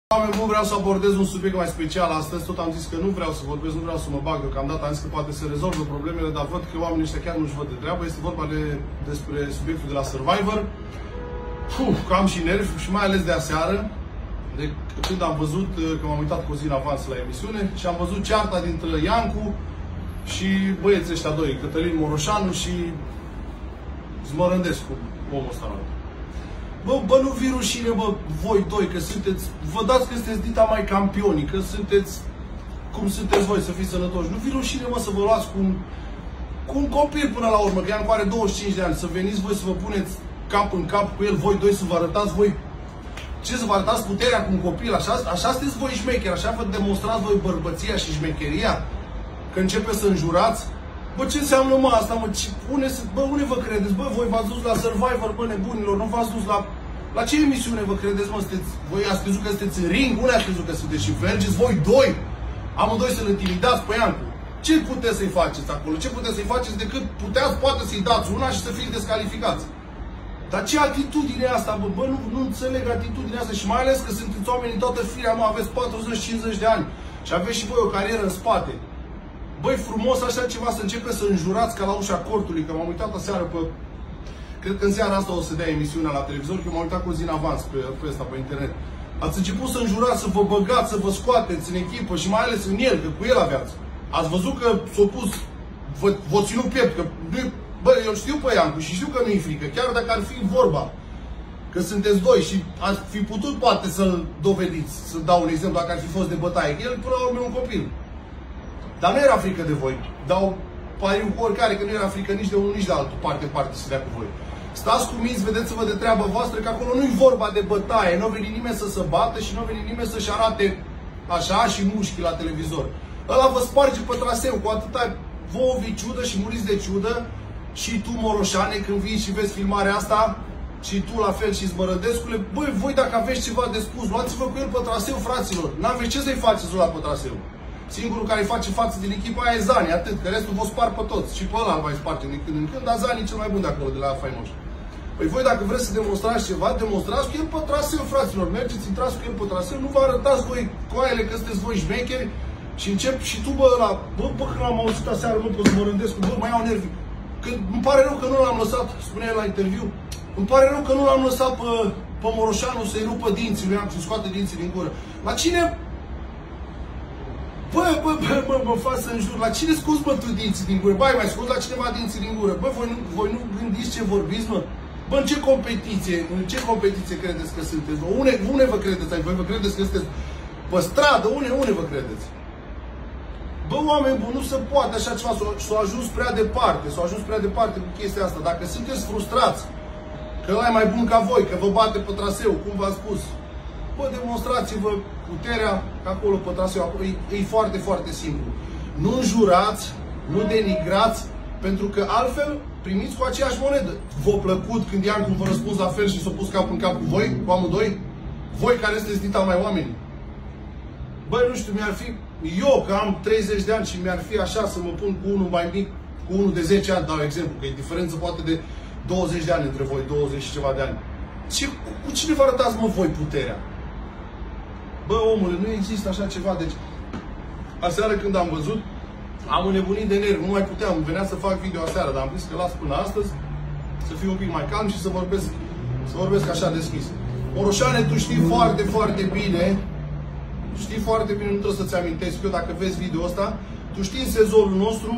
Oameni buni, vreau să abordez un subiect mai special astăzi. Tot am zis că nu vreau să vorbesc, nu vreau să mă bag deocamdată. Am zis că poate să rezolvă problemele, dar văd că oamenii ăștia chiar nu-și văd de treabă. Este vorba despre subiectul de la Survivor. Că am și nervi și mai ales de aseară, de când am văzut, că m-am uitat cu o zi în avans la emisiune și am văzut cearta dintre Iancu și băieții ăștia doi, Cătălin Moroșanu și Zmărândescu, omul ăsta. Bă, nu vi rușine, bă, voi doi, că sunteți, vă dați că sunteți dita mai campioni, că sunteți, cum sunteți voi, să fiți sănătoși. Nu vi rușine, mă, să vă luați cu un copil până la urmă, că Iancu are 25 de ani, să veniți voi să vă puneți cap în cap cu el, voi doi, să vă arătați voi, ce să vă arătați puterea cu un copil, așa sunteți voi șmecheri, așa vă demonstrați voi bărbăția și șmecheria, că începeți să înjurați. Bă, ce înseamnă, mă, asta, mă, unde vă credeți? Bă, voi v-ați dus la Survivor, bă, nebunilor, nu v-ați dus la ce emisiune vă credeți, mă, sunteți, voi ați crezut că sunteți în ring, unde ați crezut că sunteți și mergeți voi doi, amândoi să-l intimidați pe Iancu. Ce puteți să-i faceți acolo? Ce puteți să-i faceți decât puteați, poate să-i dați una și să fiți descalificați? Dar ce atitudine e asta, bă? Bă, nu înțeleg atitudinea asta și mai ales că sunteți oameni în toată firea, mă, aveți 40-50 de ani și aveți și voi o carieră în spate. Băi, frumos așa ceva să începeți să înjurați ca la ușa cortului, că m-am uitat aseară pe... Cred că în seara asta o să dea emisiunea la televizor, că m-am uitat cu o zi în avans pe ăsta, pe internet. Ați început să înjurați, să vă băgați, să vă scoateți în echipă și mai ales în el, că cu el aveați. Ați văzut că s-a pus, v-a ținut piept, că nu, bă, eu știu pe Iancu și știu că nu-i frică, chiar dacă ar fi vorba că sunteți doi și ați fi putut poate să-l dovediți, să dau un exemplu, dacă ar fi fost de bătaie, el până la urmă e un copil. Dar nu era frică de voi. Dau pariu cu oricare că nu era frică nici de unul, nici de altul, parte să dea cu voi. Stați cuminți, vedeți-vă de treaba voastră, că acolo nu-i vorba de bătaie. Nu a venit nimeni să se bată și nu a venit nimeni să-și arate așa și mușchi la televizor. Ăla vă sparge pe traseu, cu atâta vouă vi ciudă și muriți de ciudă. Și tu, Moroșane, când vii și vezi filmarea asta, și tu la fel și Zmărândescule, băi, voi dacă aveți ceva de spus, luați-vă cu el pe traseu, fraților. N-aveți ce să-i faceți ăla pe traseu. Singurul care îi face față din echipa aia e Zani, atât, că restul vă spar pe toți. Și pe ăla îl mai sparge din când în când, dar Zani e cel mai bun de acolo, de la Faimoș. Păi voi dacă vreți să demonstrați ceva, demonstrați cu el pe traseu, fraților. Mergeți, intrați cu el pe traseu, nu vă arătați voi coaiele că sunteți voi șmecheri și încep și tu, bă, ăla, bă, când am auzit aseară, nu pot să mă rândesc, bă, mai iau nervi. Că îmi pare rău că nu l-am lăsat, spunea el la interviu, îmi pare rău că nu l-am lăsat pe Moroșanu să-i rupă dinții, lui am să scoate dinții din gură. La cine? Bă, mă fac să înjur. La cine scoți, bă, tu dinții din gură? Bă, ai mai scos la cineva dinții din gură? Bă, voi nu gândiți ce vorbiți, mă? Bă, în ce competiție credeți că sunteți? Unde vă credeți aici? Voi vă credeți că sunteți pe stradă? Unde vă credeți? Bă, oameni buni, nu se poate așa ceva. S-a ajuns prea departe. Cu chestia asta. Dacă sunteți frustrați că ăla e mai bun ca voi, că vă bate pe traseu, cum v-am spus, bă, demonstrați-vă puterea acolo pe traseu. E foarte, foarte simplu. Nu înjurați, nu denigrați, pentru că altfel primiți cu aceeași monedă. V-a plăcut când Iancu vă răspuns la fel și s-a pus cap în cap cu voi, cu amândoi? Voi care sunteți dita mai oameni? Băi, nu știu, mi-ar fi... Eu, că am 30 de ani și mi-ar fi așa să mă pun cu unul mai mic, cu unul de 10 ani, dau exemplu, că e diferență poate de 20 de ani între voi, 20 și ceva de ani. Cu cine vă arătați, mă, voi puterea? Bă, omule, nu există așa ceva, deci... Aseară când am văzut, am înnebunit de nervi, nu mai puteam, venea să fac video aseară, dar am zis că las până astăzi, să fiu un pic mai calm și să vorbesc așa deschis. Moroșane, tu știi foarte, foarte bine, nu trebuie să-ți amintesc eu dacă vezi video ăsta, tu știi în sezonul nostru,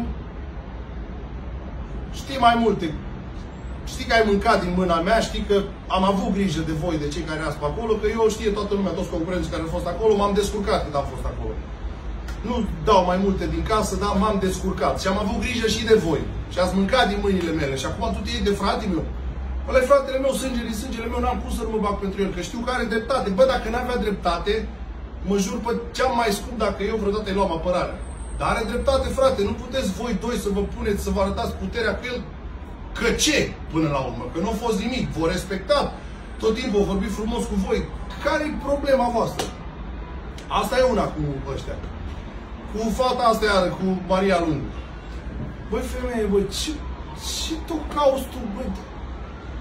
știi mai multe. Știi că ai mâncat din mâna mea, știi că am avut grijă de voi, de cei care erați pe acolo, că eu știe toată lumea, toți concurenții care au fost acolo, m-am descurcat când am fost acolo. Nu dau mai multe din casă, dar m-am descurcat. Și am avut grijă și de voi. Și ați mâncat din mâinile mele. Și acum tu te iei de fratele meu. Ăla e fratele meu, sângele meu, n-am pus să nu mă bag pentru el, că știu că are dreptate. Bă, dacă n-avea dreptate, mă jur pe cea mai scump dacă eu vreodată îi luam apărarea. Dar are dreptate, frate, nu puteți voi doi să vă puneți, să vă arătați puterea cu el. Că ce, până la urmă? Că nu a fost nimic. V-a respectat. Tot timpul a vorbit frumos cu voi. Care-i problema voastră? Asta e una cu ăștia. Cu fata asta iară, cu Maria Lungu. Băi, femeie, băi, ce tot cauți tu, băi?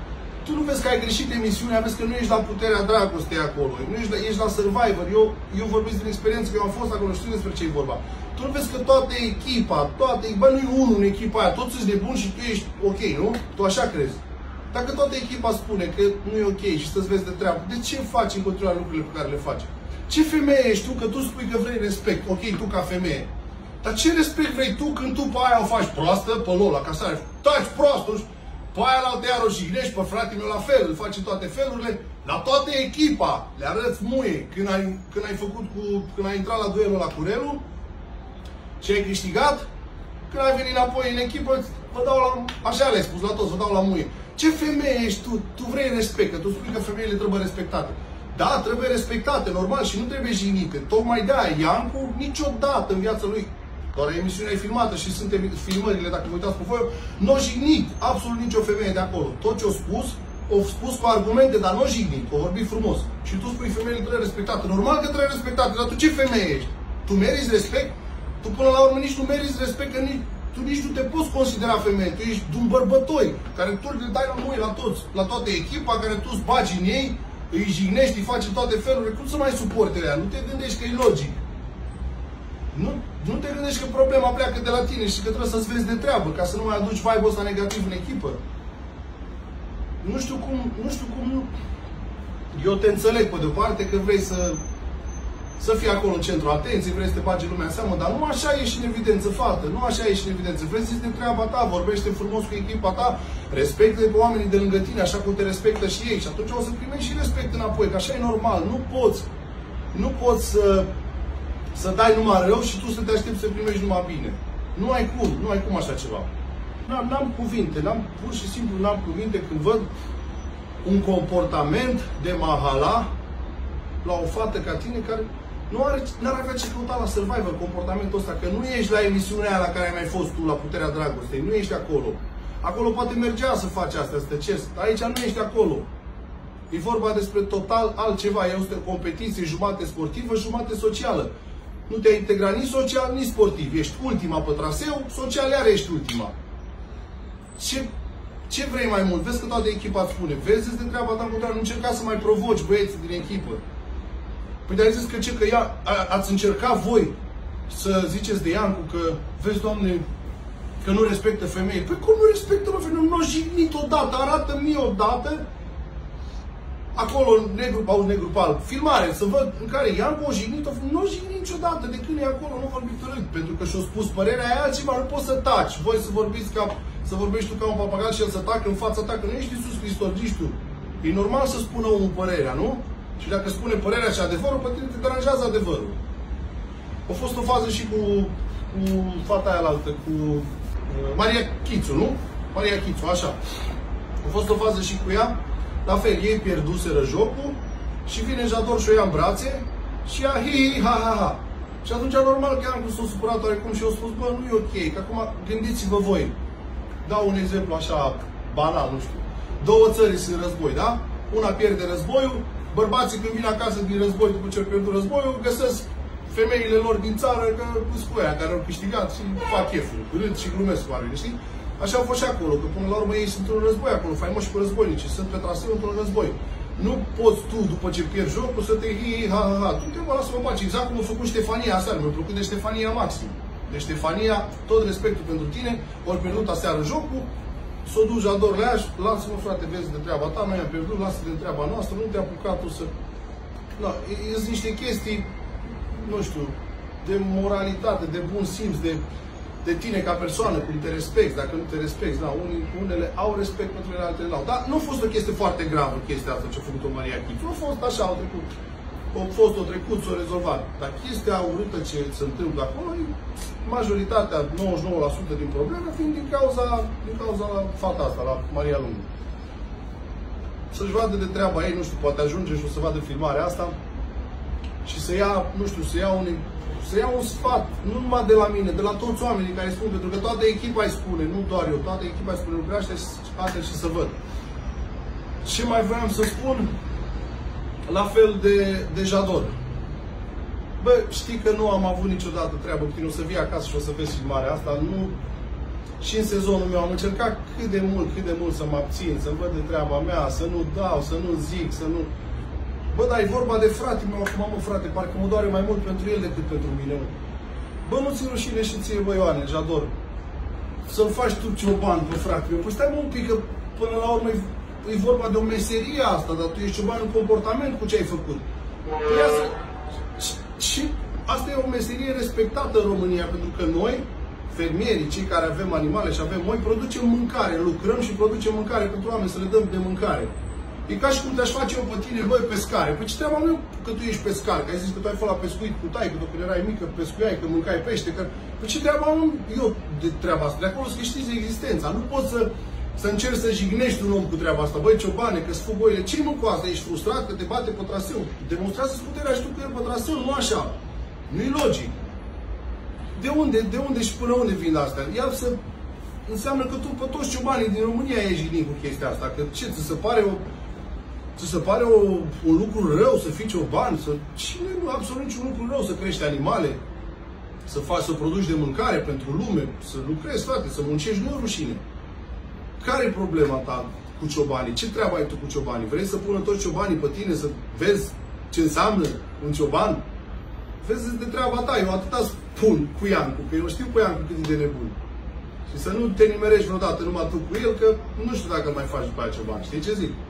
Tu nu vezi că ai greșit emisiunea, vezi că nu ești la puterea dragostei acolo, nu ești la Survivor. Eu vorbesc din experiență, că eu am fost acolo, știu despre ce e vorba. Tu nu vezi că toată echipa, nu e unul în echipa aia, toți sunt nebuni și tu ești ok, nu? Tu așa crezi. Dacă toată echipa spune că nu e ok și să-ți vezi de treabă, de ce faci în continuare lucrurile pe care le faci? Ce femeie ești tu că tu spui că vrei respect? Ok, tu ca femeie. Dar ce respect vrei tu când tu pe aia o faci proastă, pe Lola, ca să taci prostul, pe aia la altă iar o jignești, pe fratele meu la fel, îl faci în toate felurile, la toată echipa le arăți muie când ai intrat la duelul la Curelu, ce ai câștigat, când ai venit înapoi în echipă, vă dau la, așa le-ai spus la toți, vă dau la muie. Ce femeie ești tu? Tu vrei respect, că tu spui că femeile trebuie respectate. Da, trebuie respectate, normal, și nu trebuie jignite. Tocmai de-aia, Iancu, niciodată în viața lui, doar emisiunea e filmată și sunt filmările, dacă vă uitați pe voi, nu o jignit absolut nicio femeie de acolo. Tot ce o spus cu argumente, dar nu o jignit, o vorbit frumos. Și tu spui femeile trebuie respectate. Normal că trebuie respectate, dar tu ce femeie ești? Tu meriți respect? Tu până la urmă nici nu meriți respect, că tu nici nu te poți considera femeie. Tu ești un bărbătoi, care tu le dai la muie la toți, la toată echipa, care tu îți bagi în ei, îi jignești, îi faci toate felurile. Cum să mai suporte ea? Nu te gândești că e logic. Nu te gândești că problema pleacă de la tine și că trebuie să-ți vezi de treabă, ca să nu mai aduci vibe-ul ăsta negativ în echipă. Nu știu cum. Eu te înțeleg pe de-o parte că vrei să fii acolo în centrul atenției, vrei să te bagi lumea în seamă, dar nu așa ești în evidență, fată, nu așa ești în evidență. Vrei să zici de treaba ta, vorbește frumos cu echipa ta, respectă pe oamenii de lângă tine, așa cum te respectă și ei. Și atunci o să primești și respect înapoi, că așa e normal. Nu poți să dai numai rău și tu să te aștepți să primești numai bine. Nu ai cum așa ceva. N-am cuvinte, pur și simplu n-am cuvinte când văd un comportament de mahala la o fată ca tine care n-ar avea ce căuta la Survivor, comportamentul ăsta, că nu ești la emisiunea aia la care ai mai fost tu, la Puterea Dragostei, nu ești acolo. Acolo poate mergea să faci asta, să te ceri. Aici nu ești acolo. E vorba despre total altceva. Este o competiție jumate sportivă, jumate socială. Nu te-ai integrat nici social, nici sportiv. Ești ultima pe traseu, social iar ești ultima. Ce vrei mai mult? Vezi că toată echipa îți spune. Vezi de treaba ta, nu încerca să mai provoci băieții din echipă. Păi de-ai zis că ați încercat voi să ziceți de Iancu că, vezi, Doamne, că nu respectă femei. Păi cum nu respectă o femeie? Nu o jignit odată, arată-mi mie odată, acolo, negru pe alb, filmare, să văd în care Iancu o jignit-o, nu o jignit niciodată, de când e acolo, nu vorbi târât, pentru că și-o spus părerea aia altceva, nu poți să taci. Voi să vorbiți să vorbești tu ca un papagal și el să tacă în fața ta, că nu ești Iisus Hristos, zici tu. E normal să spună omul părerea, nu? Și dacă spune părerea și adevărul, pe tine te deranjează adevărul. A fost o fază și cu fata aia altă, cu Maria Chițu, nu? Maria Chițu, așa. A fost o fază și cu ea. La fel, ei pierduseră jocul și vine Jador și o ia în brațe și ea hi, ha, ha, ha. Și atunci, normal că am s-o supărat oarecum și eu spus, bă, nu e ok, că acum gândiți-vă voi. Dau un exemplu așa banal, nu știu. Două țări sunt în război, da? Una pierde războiul, bărbații când vin acasă din război, după ce au pierdut războiul, găsesc femeile lor din țară că sunt cu aia care au câștigat și fac cheful, râd și glumesc cu oamenii, știi? Așa au fost și acolo, că până la urmă ei sunt într-un război acolo, faimoși cu războinici, sunt pe traseu într-un război. Nu poți tu, după ce pierzi jocul, să te hi, ha, ha, ha. Tu te mă lasă-mă pace, exact cum a făcut Ștefania aseară, mi-a plăcut de Ștefania maxim. De Ștefania, tot respectul pentru tine, ori pierdut aseară jocul, s-o duci Jador la ea și lasă-mă frate, vezi de treaba ta, noi am pierdut, lasă de treaba noastră, nu te-a apucat tu să... Da, sunt niște chestii, nu știu, de moralitate, de bun simț, de tine ca persoană, cum te respecti, dacă nu te respecti, da, unele au respect pentru ele, altele n-au. Dar nu a fost o chestie foarte gravă, chestia asta ce a făcut-o Maria Chițu. A fost așa, o trecut, s-o rezolvat. Dar chestia urâtă ce se întâmplă acolo, majoritatea, 99% din probleme, fiind din cauza fata asta, la Maria Lungu. Să-și vadă de treaba ei, nu știu, poate ajunge și o să vadă filmarea asta și să ia, nu știu, să ia un sfat, nu numai de la mine, de la toți oamenii care spun, pentru că toată echipa îi spune, nu doar eu, toată echipa îi spune lucrurile astea și să văd. Ce mai vreau să spun? La fel de Jador. Bă, știi că nu am avut niciodată treabă cu tine, o să vii acasă și o să vezi filmarea asta, nu... și în sezonul meu am încercat cât de mult să mă abțin, să văd de treaba mea, să nu dau, să nu zic, să nu... Bă, dar e vorba de frate meu acum, mă, frate, parcă mă doare mai mult pentru el decât pentru mine, mă. Bă, nu ți rușine și ție, bă, Ioane, Jador, să-l faci tu cioban pe frate meu. Păi stai mă un pic, că până la urmă e vorba de o meserie asta, dar tu ești cioban în comportament cu ce ai făcut. Păi asta... Și asta e o meserie respectată în România, pentru că noi, fermierii, cei care avem animale și avem moi, producem mâncare, lucrăm și producem mâncare pentru oameni, să le dăm de mâncare. E ca și cum te-aș face eu pe tine, băi, pescare. Păi ce treaba meu că tu ești pescar? Că ai zis că tu ai fost la pescuit cu taică, când erai mică, pescuiai, că mâncai pește. Că... Păi ce treaba eu de treaba asta? De acolo să câștigi existența. Nu poți să încerci să jignești un om cu treaba asta. Băi, ciobane, că-ți fug oile. Ce-i mă cu asta? Ești frustrat că te bate pe traseu? Demonstrează-ți puterea și tu cu el pe traseu, nu așa. Nu-i logic. De unde și până unde vin astea? Ia să... Înseamnă că tu pe toți ciobanii din România ai jignit cu chestia asta. Că ce, ți se pare un lucru rău să fii cioban? Cine nu? Absolut niciun lucru rău să crești animale, să produci de mâncare pentru lume, să lucrezi, frate, să muncești, nu e rușine. Care e problema ta cu ciobanii? Ce treabă ai tu cu ciobanii? Vrei să pună toți ciobanii pe tine să vezi ce înseamnă un cioban? Vezi de treaba ta, eu atâta spun cu Iancu, că eu știu cu Iancu cât e de nebun. Și să nu te nimerești vreodată numai tu cu el, că nu știu dacă mai faci după aia ceva. Știi ce zic?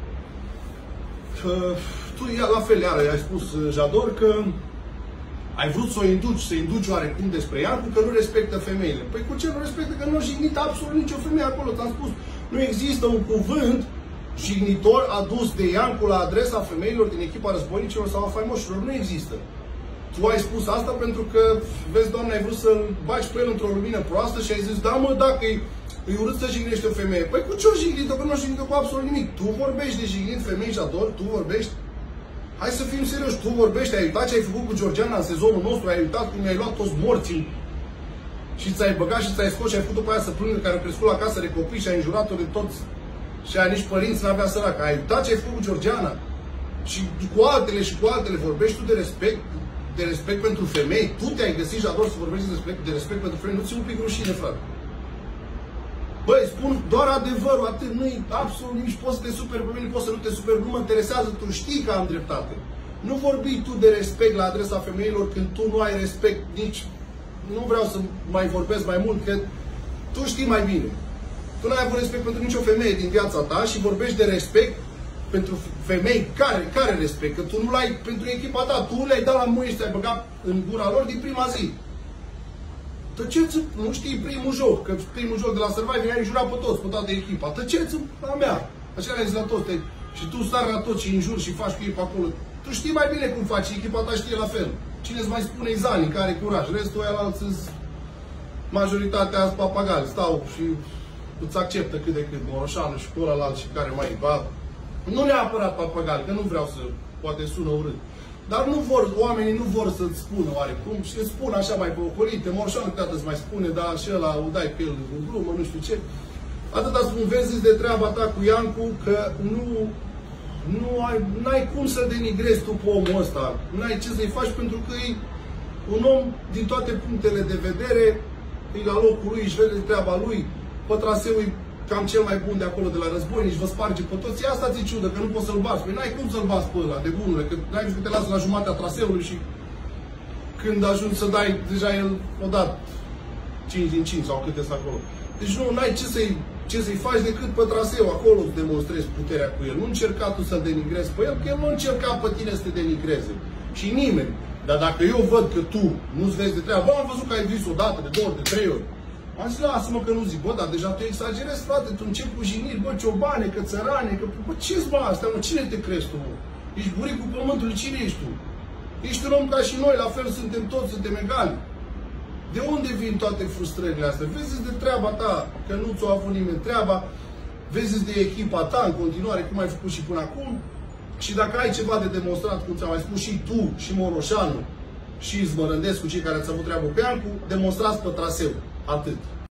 Tu, la fel, iară, ai spus, Jador, că ai vrut să să induci oarecum despre Iancu, că nu respectă femeile. Păi cu ce nu respectă? Că nu a jignit absolut nicio femeie acolo, ți-am spus. Nu există un cuvânt jignitor adus de Iancu la adresa femeilor din echipa războinicilor sau a faimoșilor. Nu există. Tu ai spus asta pentru că, vezi, Doamne, ai vrut să-l bagi pe el într-o lumină proastă și ai zis, da, mă, dacă îi urât să jignești o femeie. Păi cu ce-o jignit-o? Că nu o jignit-o cu absolut nimic. Tu vorbești de jignit femei, Jador? Tu vorbești? Hai să fim serioși. Tu vorbești, ai uitat ce ai făcut cu Georgiana în sezonul nostru, ai uitat cum i-ai luat toți morții și ți-ai băgat și ți-ai scos și ai făcut-o pe aia să plângă, care a crescut la casă de copii și ai înjurat-o de toți și aia nici părinți n-avea săracă. Ai uitat ce ai făcut cu Georgiana? Și cu altele vorbești tu de respect pentru femei. Tu te-ai găsit, Jador, să vorbești de respect pentru femei. Nu ți-e un pic rușine, frate. Băi, spun doar adevărul, atât, nu-i absolut nimic, poți să te superi pe mine, poți să nu te superi, nu mă interesează, tu știi că am dreptate. Nu vorbi tu de respect la adresa femeilor când tu nu ai respect nici, nu vreau să mai vorbesc mai mult, că tu știi mai bine. Tu n-ai avut respect pentru nicio femeie din viața ta și vorbești de respect pentru femei. Care respect? Că tu nu l-ai pentru echipa ta, tu le-ai dat la muie și te-ai băgat în gura lor din prima zi. Tăceți, nu știi primul joc, că primul joc de la Survivor ai jurat pe toți, pe toată echipa. Tăceți la mea. Așa ai zis la toți. Și tu stai la toți și înjuri și faci cu ei pe acolo. Tu știi mai bine cum faci, echipa ta știe la fel. Cine îți mai spune Izani, care are curaj. Restul ăia alții, majoritatea sunt papagali. Stau și îți acceptă cât de cât Moroșanu și cu ălalt și care mai va. Nu neapărat papagali, că nu vreau să, poate sună urât. Dar oamenii nu vor să-ți spună oarecum și îți spun așa mai pe ocolite. Morșanu câteodată îți mai spune, dar și ăla o dai pe el în glumă, nu știu ce. Atâta spun, vezi de treaba ta cu Iancu, că n-ai cum să denigrezi tu pe omul ăsta. N-ai ce să-i faci pentru că e un om din toate punctele de vedere, e la locul lui, își vede treaba lui, pe traseu e cam cel mai bun de acolo de la războinici, vă sparge pe toți. Asta ți-e ciudă, că nu poți să-l bați. Păi n-ai cum să-l bați pe ăla, de bunule, că n-ai văzut că te lasă la jumatea traseului și când ajungi să dai, deja el o dat 5 din 5 sau câte sunt acolo. Deci nu ai ce să-i faci decât pe traseu, acolo îți demonstrezi puterea cu el. Nu încerca tu să-l denigrezi pe el, că el nu încerca pe tine să te denigreze. Și nimeni. Dar dacă eu văd că tu nu-ți vezi de treabă, bă, am văzut că ai zis o dată, de 2 ori, de 3 ori. Am zis, lasă-mă că nu zic, bă, dar deja tu exagerezi, frate, tu începi cu jigniri, bă, ciobane, că țărane, că, bă, ce-ți bă astea, mă, cine te crezi tu, mă? Ești buricul pământului, cine ești tu? Ești un om ca și noi, la fel suntem toți, suntem egali. De unde vin toate frustrările astea? Vezi de treaba ta, că nu ți-o avut nimeni treaba, vezi de echipa ta în continuare, cum ai făcut și până acum, și dacă ai ceva de demonstrat, cum ți-am mai spus și tu, și Moroșanu, și Zmărândescu, cei care ați avut treabă cu Iancu, demonstrați pe traseu. Atât.